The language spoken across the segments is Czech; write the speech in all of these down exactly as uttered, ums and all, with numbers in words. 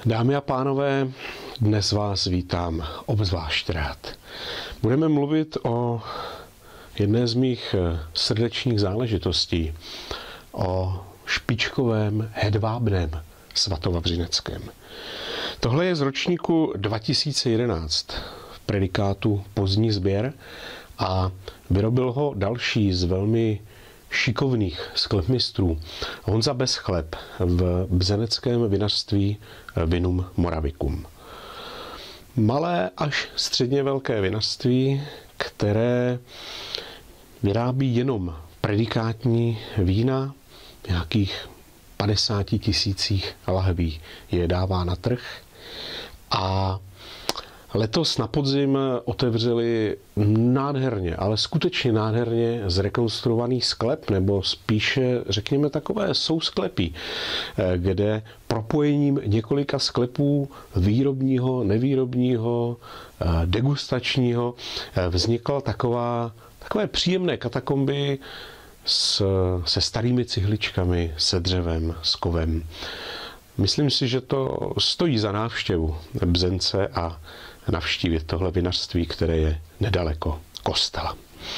Dámy a pánové, dnes vás vítám obzvlášť rád. Budeme mluvit o jedné z mých srdečních záležitostí, o špičkovém hedvábném svatovavřineckém. Tohle je z ročníku dva tisíce jedenáct v predikátu Pozdní sběr a vyrobil ho další z velmi šikovných sklepmistrů, Honza Beschleb v bzeneckém vinařství Vinum Moravicum. Malé až středně velké vinařství, které vyrábí jenom predikátní vína, nějakých padesáti tisících lahví je dává na trh a letos na podzim otevřeli nádherně, ale skutečně nádherně zrekonstruovaný sklep, nebo spíše, řekněme, takové sousklepí, kde propojením několika sklepů výrobního, nevýrobního, degustačního vznikla taková, takové příjemné katakomby s, se starými cihličkami, se dřevem, s kovem. Myslím si, že to stojí za návštěvu Bzence a navštívit tohle vinařství, které je nedaleko kostela.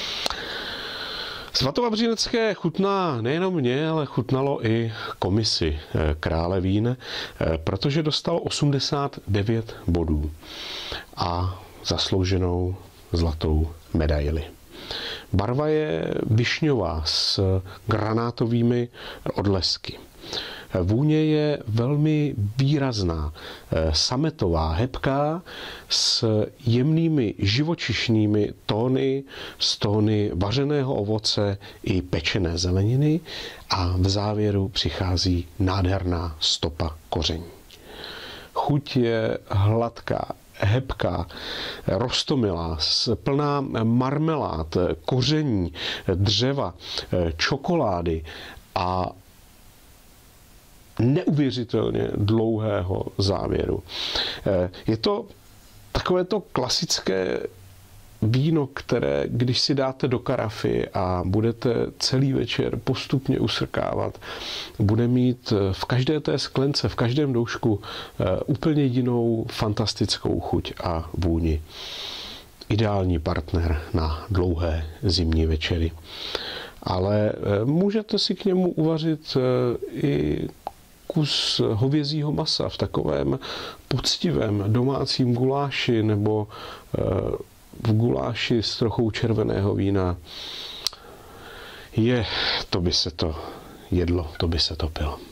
Svatovavřinecké chutná nejenom mě, ale chutnalo i komisi Krále vín, protože dostalo osmdesát devět bodů a zaslouženou zlatou medaili. Barva je višňová s granátovými odlesky. Vůně je velmi výrazná, sametová, hebká, s jemnými živočišnými tóny, s tóny vařeného ovoce i pečené zeleniny a v závěru přichází nádherná stopa koření. Chuť je hladká, hebká, roztomilá, plná marmelád, koření, dřeva, čokolády a neuvěřitelně dlouhého závěru. Je to takové to klasické víno, které, když si dáte do karafy a budete celý večer postupně usrkávat, bude mít v každé té sklence, v každém doušku úplně jinou fantastickou chuť a vůni. Ideální partner na dlouhé zimní večery. Ale můžete si k němu uvařit i kus hovězího masa v takovém poctivém domácím guláši nebo v guláši s trochou červeného vína. Je, to by se to jedlo, to by se to pilo.